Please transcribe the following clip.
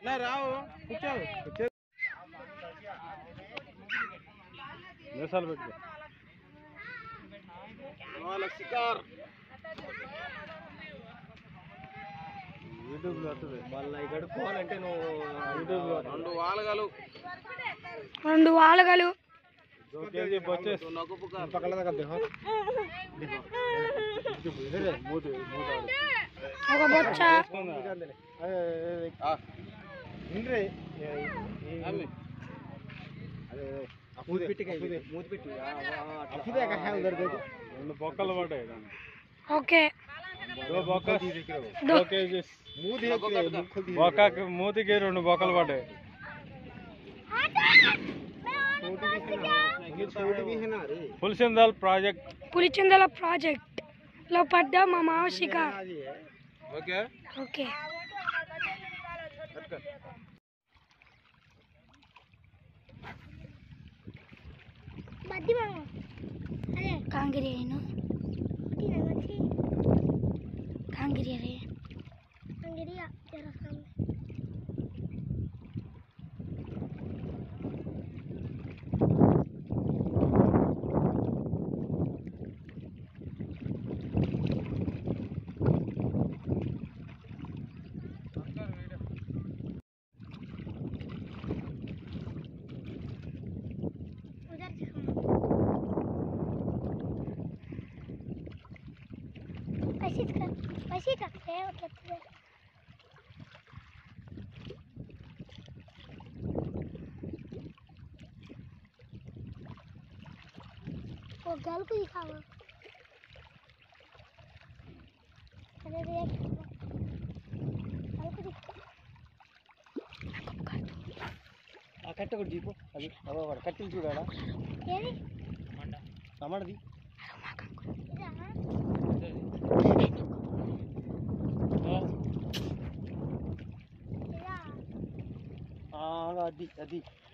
ना राव కూర్చో నేసాలు పెట్టుకో వాళ్ళ శికార్ యూట్యూబ్ లో వస్తది మళ్ళీ ఇక్కడ కోవాలంటే నువ్వు యూట్యూబ్ లో రెండు వాలగలు 2 కేజీ బొచ్చెస్ పక్కల దగ్గర देखो ఇదే మూడు ఒక బొచ్చ ఇంద్రే అమ్మి అదే మూతి పెట్టికే మూతి పెట్టి అప్పుడే का है उधर देखो రెండు బొక్కలు పడ్డాయి ఓకే दो బొక్క 2 కేజీ మూతి బొక్కకి మూతికి రెండు బొక్కలు పడ్డాయి పులిచిందల ప్రాజెక్ట్ లో పడ్డ మా మావశిక ఓకే ఓకే బద్ది మామ అరే కాంగిరి అయినా కాంగిరి రే కాంగిరియా तेरा सामने ऐसे करते हैं मतलब वो गल को दिखावा अरे देख गल को दिखा आ कट्ट को दीपो अभी अब कट्टी చూడాలా ఏది టమాటది అది